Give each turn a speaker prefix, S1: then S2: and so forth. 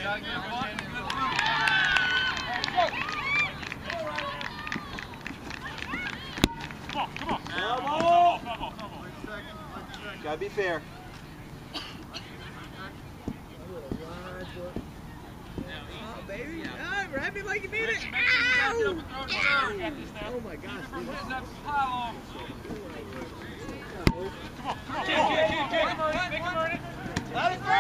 S1: Gotta be fair.
S2: Baby, wrap it like you mean it. Ow! Oh my gosh.
S3: Come on. Let it go.